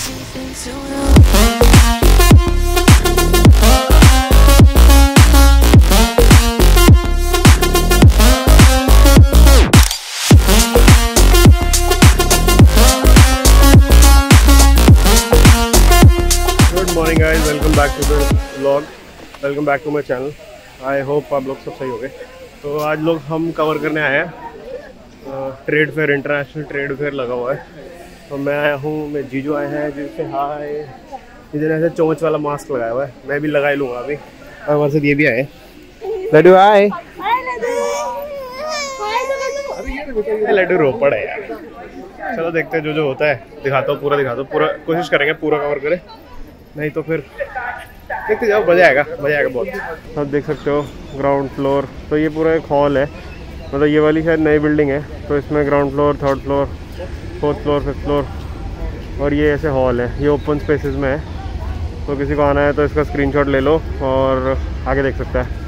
Morning guys, welcome back to the vlog, welcome back to my channel. I hope आप लोग सब सही हो गए। तो आज लोग हम कवर करने आए हैं trade fair, international trade fair लगा हुआ है। तो मैं आया हूँ, मैं जीजू आए हैं, जिससे हाय, जिन्होंने ऐसे चोंच वाला मास्क लगाया हुआ है, मैं भी लगा ही लूँगा अभी। और हमारे साथ ये भी आए, लड्डू हाय। लड्डू रोपड़ है यार। चलो देखते हैं जो होता है, दिखाता हूँ, पूरा दिखाता हूँ, पूरा कोशिश करेंगे पूरा कवर करें, नहीं तो फिर देखते जाओ, मज़ा आएगा बहुत। आप देख सकते हो ग्राउंड फ्लोर, तो ये पूरा एक हॉल है, मतलब ये वाली शायद नई बिल्डिंग है, तो इसमें ground floor, third floor, fourth floor, fifth floor और ये ऐसे हॉल है। ये ओपन स्पेसेस में है, तो किसी को आना है तो इसका स्क्रीनशॉट ले लो और आगे देख सकता है।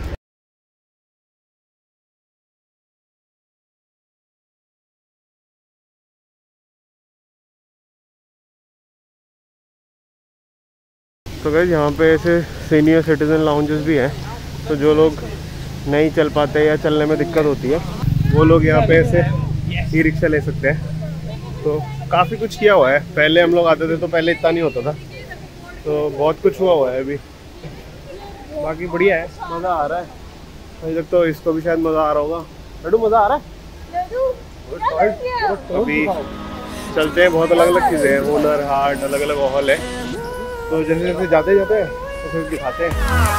तो गाइस यहाँ पे ऐसे सीनियर सिटीज़न लाउंजेस भी हैं, तो जो लोग नहीं चल पाते या चलने में दिक्कत होती है वो लोग यहाँ पे ऐसे ई रिक्शा ले सकते हैं। तो काफ़ी कुछ किया हुआ है, पहले हम लोग आते थे तो पहले इतना नहीं होता था, तो बहुत कुछ हुआ हुआ है अभी। बाकी बढ़िया है, मज़ा आ रहा है अभी तक, तो इसको भी शायद मज़ा आ रहा होगा। लड्डू मज़ा आ रहा है। अभी चलते हैं, बहुत अलग अलग चीज़ें हैं, हुनर हाट, अलग अलग हॉल है, तो जैसे जैसे जाते हैं तो फिर दिखाते हैं।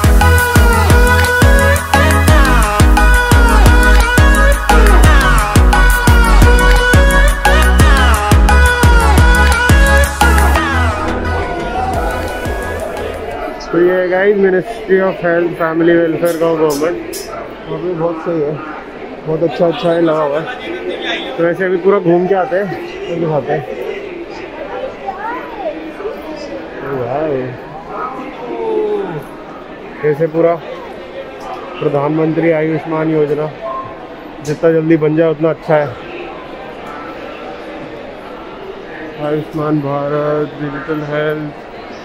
तो ये guys ministry of health family welfare का गवर्नमेंट, वहाँ पे बहुत सही है, बहुत अच्छा है लगा हुआ है। तो ऐसे अभी पूरा घूम के आते हैं तो दिखाते हैं। ऐसे पूरा प्रधानमंत्री आयुष्मान योजना, जितना जल्दी बन जाए उतना अच्छा है। आयुष्मान भारत, डिजिटल हेल्थ,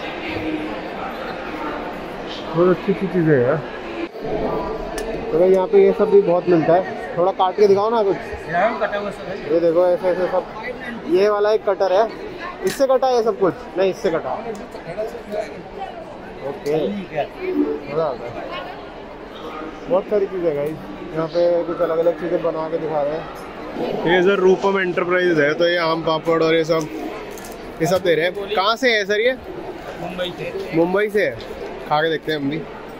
बहुत अच्छी चीज़ें हैं। तो यहाँ पे ये सब भी बहुत मिलता है, थोड़ा काट के दिखाओ ना कुछ। ये देखो ऐसे ऐसे सब, ये वाला एक कटर है, इससे कटा है सब कुछ, नहीं इससे कटा। ओके, मज़ा आता है। बहुत सारी चीज़ें गाइस, यहाँ पे कुछ अलग अलग चीज़ें बना के दिखा रहे हैं। ये सर रूपम एंटरप्राइज है, तो ये आम पापड़ और ये सब दे रहे हैं। कहाँ से है सर ये? मुंबई से है। खा के देखते हैं हम भी।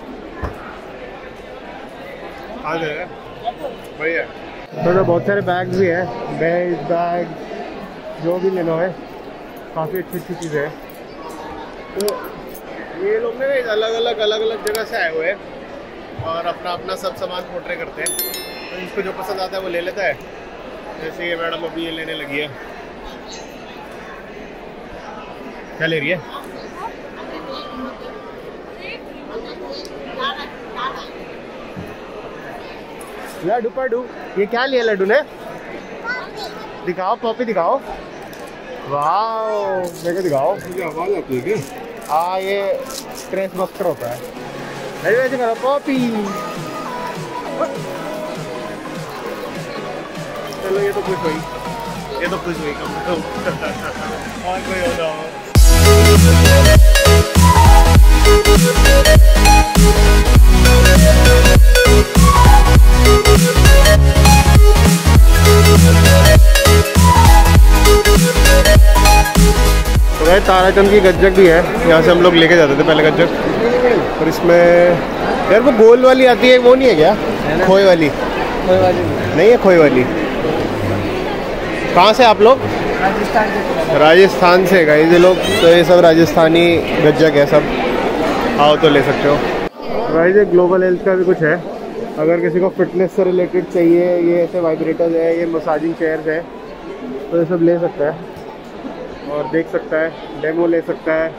आ जाएगा बढ़िया। तो बहुत सारे बैग्स भी हैं, बैग जो भी लेना है, काफ़ी अच्छी चीज़ें है। तो ये लोग ना अलग अलग जगह से आए हुए हैं और अपना सब सामान पोर्ट्रे करते हैं, तो जिसको जो पसंद आता है वो ले लेता है। जैसे ये मैडम अभी ये लेने लगी है, क्या ले रही है? लड्डू पड्डू, ये क्या लिया लड्डू ने? दिखाओ पॉपी, दिखाओ। वाह, मेरे दिखाओ। आवाज आती है क्या? हाँ, ये स्ट्रेस बस्टर होता है। ऐसे करो पॉपी। चलो ये तो खुश हुई, कम से कम। और कोई होगा तो ताराचंद की गज्जक भी है, यहाँ से हम लोग लेके जाते थे पहले गज्जक। और इसमें यार वो गोल वाली आती है, वो नहीं है क्या? खोए वाली नहीं है, खोए वाली। कहाँ से आप लोग? राजस्थान से गए ये लोग, तो ये सब राजस्थानी गज्जक है सब, आओ तो ले सकते हो। गाइस ये ग्लोबल हेल्थ का भी कुछ है, अगर किसी को फिटनेस से रिलेटेड चाहिए, ये ऐसे वाइब्रेटर्स है, ये मसाजिंग चेयर्स है, तो ये सब ले सकता है और देख सकता है, डेमो ले सकता है।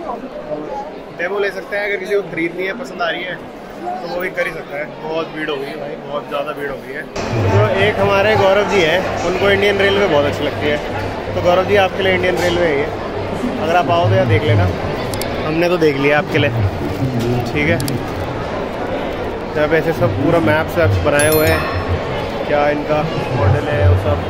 अगर किसी को खरीदनी है, पसंद आ रही है तो वो भी कर ही सकता है। बहुत भीड़ हो गई है भाई, बहुत ज़्यादा भीड़ हो गई है। तो एक हमारे गौरव जी हैं, उनको इंडियन रेलवे बहुत अच्छी लगती है, तो गौरव जी आपके लिए इंडियन रेलवे है ये। अगर आप आओ तो यार देख लेना, हमने तो देख लिया आपके लिए, ठीक है। जब ऐसे सब पूरा मैप से बनाए हुए हैं, क्या इनका मॉडल है वो सब।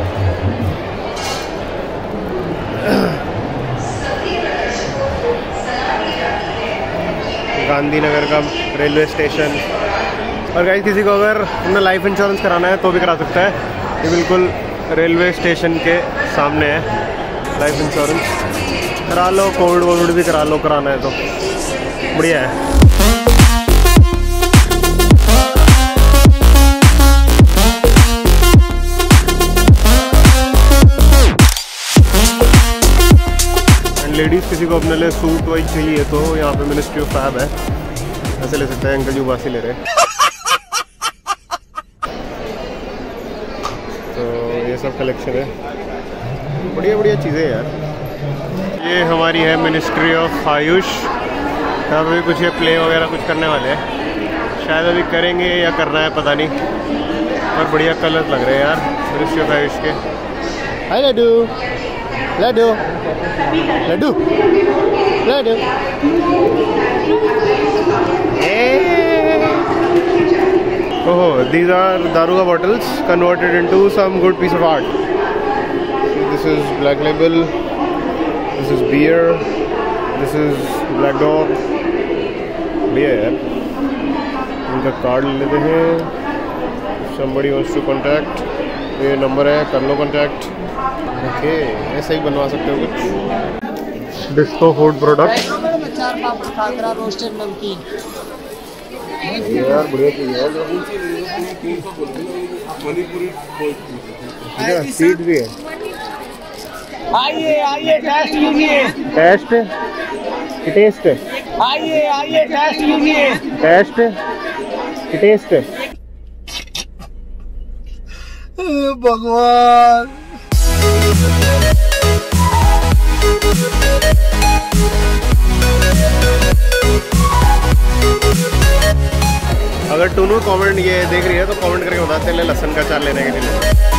गांधीनगर का रेलवे स्टेशन। और गाइस किसी को अगर अपना लाइफ इंश्योरेंस कराना है तो भी करा सकता है, ये बिल्कुल रेलवे स्टेशन के सामने है। लाइफ इंश्योरेंस करा लो, कोविड भी करा लो, कराना है तो बढ़िया है। लेडीज़ किसी को अपने लिए सूट वाइज चाहिए तो यहाँ पे मिनिस्ट्री ऑफ फैब है, ऐसे ले सकते हैं। अंकल जी उबासी ले रहे हैं। तो ये सब कलेक्शन है, बढ़िया चीज़ें यार। ये हमारी है मिनिस्ट्री ऑफ आयुष, यहाँ पे कुछ ये प्ले वगैरह कुछ करने वाले हैं, शायद अभी करेंगे या करना है पता नहीं, पर बढ़िया कलर लग रहे हैं यार मिनिस्ट्री ऑफ आयुष के। हाय Laddu Laddu Laddu Laddu. Oh, these are Daruga bottles converted into some good piece of art. This is Black Label, this is beer, this is Black Dog. बढ़िया यार, इनका कार्ड ले लेते हैं। Somebody wants to contact, ये नंबर है, कर लो contact। ओके, ऐसे ही बनवा सकते हो कुछ। डिस्को फूड प्रोडक्ट रोस्टेड नमकीन यार, बढ़िया चीज़ है। सीड भी है। आइए टेस्ट कीजिए। टेस्ट टेस्ट आइए टेस्ट कीजिए। Test test. भगवान। अगर टूनू कमेंट ये देख रही है तो कमेंट करके बता, चले लहसुन का अचार लेने के लिए।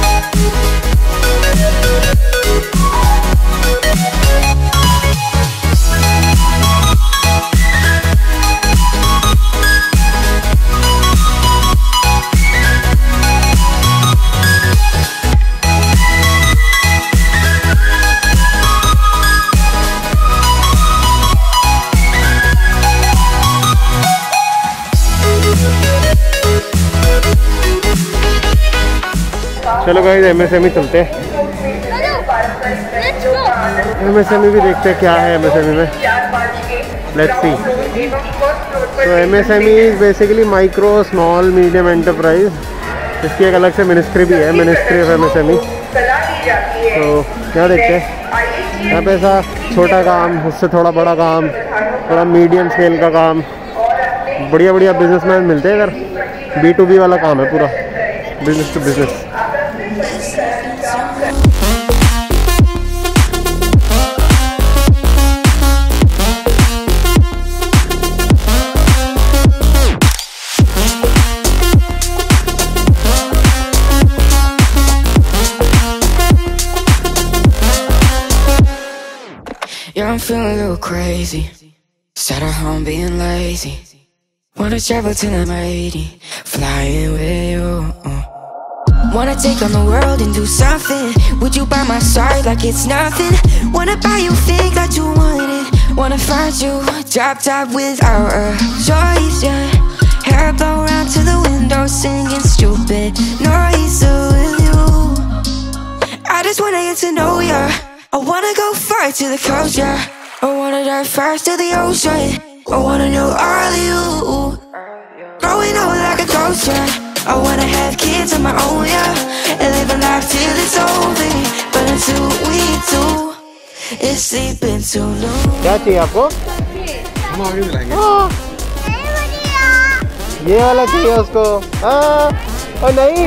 चलो गाइस MSME चलते हैं, MSME भी देखते हैं क्या है MSME में। Let's see. तो MSME basically micro small medium enterprise, इसकी एक अलग से मिनिस्ट्री भी है, मिनिस्ट्री ऑफ MSME। तो क्या देखते हैं यहाँ पे, ऐसा छोटा काम, उससे थोड़ा बड़ा काम, थोड़ा मीडियम स्केल का काम, बढ़िया बिजनेसमैन मिलते हैं इधर। B2B वाला काम है पूरा, business to business. Yeah, I'm feeling a little crazy. Sat at home being lazy. Wanna travel till I'm 80, flying with you. Wanna take on the world and do something. Would you by my side like it's nothing? Wanna buy you things that you wanted. Wanna find you drop top without a choice, yeah. Hair blow round to the window, singing stupid noise with you. I just wanna get to know ya. I wanna go far to the coast, yeah. I wanna dive first to the ocean. I wanna know all of you. Growing up like a ghost, yeah. I wanna have kids of my own, yeah. And live a life till it's over. But until we do, it's sleeping too long. क्या चाहिए आपको? हम आगे दिलाएंगे। ये वाला चाहिए उसको। और नहीं।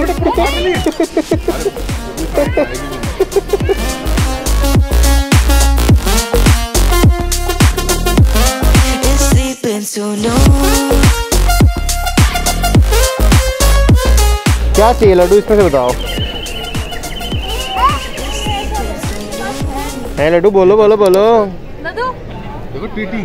It's sleeping too long. क्या चाहिए लड्डू, इसमें से बताओ। है लड्डू, बोलो बोलो बोलो। देखो टीटी।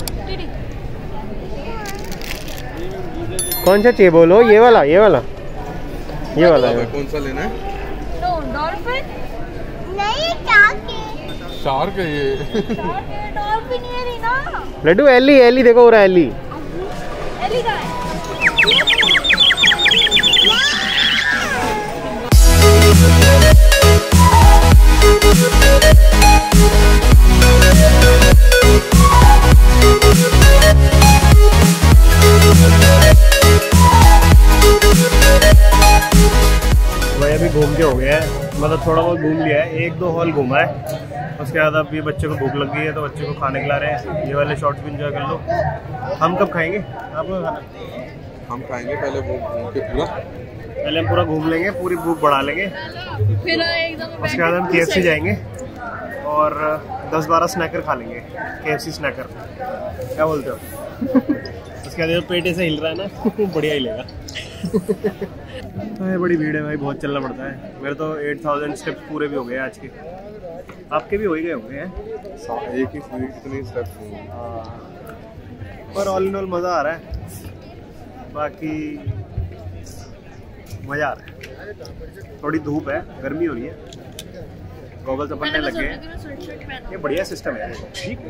कौन सा चाहिए बोलो? ये वाला, ये वाला, ये वाला है। कौन सा लेना है? डॉल्फिन नहीं, शार्क है ये। डॉल्फिन ये नहीं ना लड्डू। एली, एली देखो हो रहा है, एली। एली का है। भाई अभी घूम के हो गया है, मतलब थोड़ा बहुत घूम लिया है, 1-2 हॉल घूमा है। उसके बाद अब ये बच्चे को भूख लग गई है तो बच्चे को खाने खिला रहे हैं। ये वाले शॉट्स भी इंजॉय कर लो। हम कब खाएंगे? आपको खाना? हम खाएंगे पहले वो घूम के पूरा। पहले हम पूरा घूम लेंगे, पूरी भूख बढ़ा लेंगे, फिर एकदम उसके बाद हम KFC जाएंगे और 10-12 स्नैकर खा लेंगे, KFC स्नैकर। क्या बोलते हो? उसके बाद पेट ऐसे हिल रहा है ना, बढ़िया हिलेगा। बड़ी भीड़ है भाई, बहुत चलना पड़ता है। मेरे तो 8000 स्टेप्स पूरे भी हो गए आज के। आपके भी हो ही गए होंगे हैं? एक ही सीढ़ी कितनी स्टेप्स होंगे। पर ऑल इन ऑल मज़ा आ रहा है, बाकी मज़ा आ रहा है। थोड़ी धूप है, गर्मी हो रही है, गॉगल्स अपने लग गए। ये बढ़िया सिस्टम है। ठीक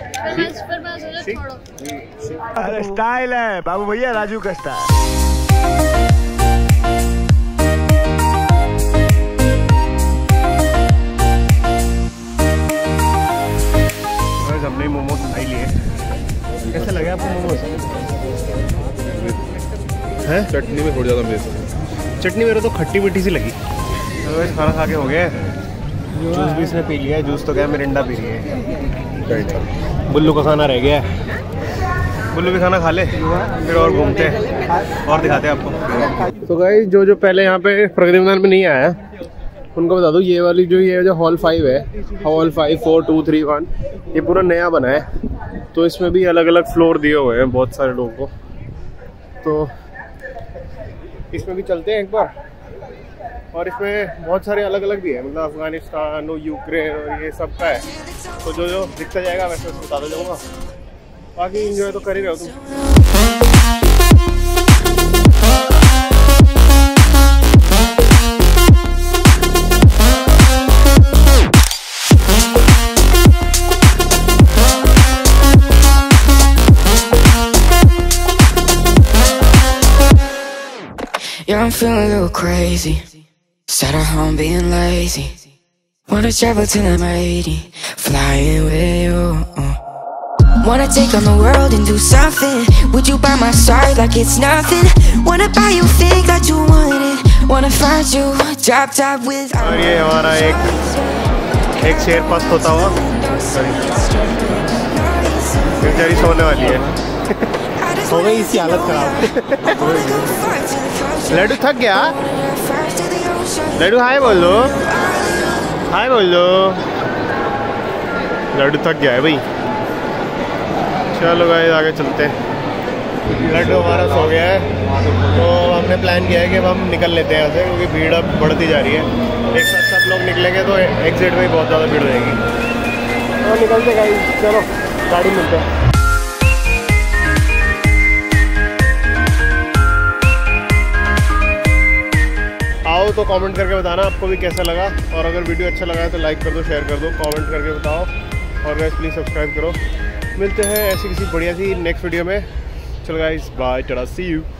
अरे स्टाइल है बाबू भैया, राजू का स्टाइल। हमने मोमोज खाई लिए। कैसे लगे आपको मोमोज? है चटनी में थोड़ी ज़्यादा मिर्च। चटनी मेरे तो खट्टी मीठी सी लगी। तो खाना खा के हो गया, जूस भी इसने पी लिया है। जूस तो क्या, मिरिंडा पी रही है। बुल्लू का खाना रह गया है, बुल्लू भी खाना खा ले, फिर और घूमते हैं और दिखाते हैं आपको। तो गाइस जो पहले यहाँ पे प्रगति मैदान में नहीं आया उनको बता दूँ, ये वाली जो हॉल 5 है, हॉल 5, 4, 2, 3, 1, ये पूरा नया बना है। तो इसमें भी अलग अलग फ्लोर दिए हुए हैं बहुत सारे लोगों को। तो इसमें भी चलते हैं एक बार। और इसमें बहुत सारे अलग अलग भी है, मतलब अफगानिस्तान और यूक्रेन और ये सब का है। तो जो दिखता जाएगा वैसे बताता जाऊँगा। बाकी इंजॉय तो कर ही रहे हो तुम। Yeah, I'm feeling a little crazy. Sat at home being lazy. Wanna travel till I'm 80, flying with you. Wanna take on the world and do something. Would you by my side like it's nothing? Wanna buy you things that you wanted. Wanna find you drop top with. और ये हमारा एक शेर पास होता हुआ बेचारी सोने वाली है। हो गई इसकी हालत खराब। लड्डू थक गया? लड्डू हाय बोल दो, हाय बोल दो। लड्डू थक गया है भाई। चलो गाइस आगे चलते हैं। लड्डू हमारा सो गया है, तो हमने प्लान किया है कि अब हम निकल लेते हैं यहाँ से, क्योंकि भीड़ अब बढ़ती जा रही है। एक साथ सब लोग निकलेंगे तो एग्जिट में ही बहुत ज़्यादा भीड़ रहेगी। तो निकलते गाइस, चलो गाड़ी मिलते हैं। आओ तो कमेंट करके बताना आपको भी कैसा लगा, और अगर वीडियो अच्छा लगा है तो लाइक कर दो, शेयर कर दो, कमेंट करके बताओ, और गाइस प्लीज़ सब्सक्राइब करो। मिलते हैं ऐसी किसी बढ़िया सी नेक्स्ट वीडियो में। चलो guys bye, tata, see you.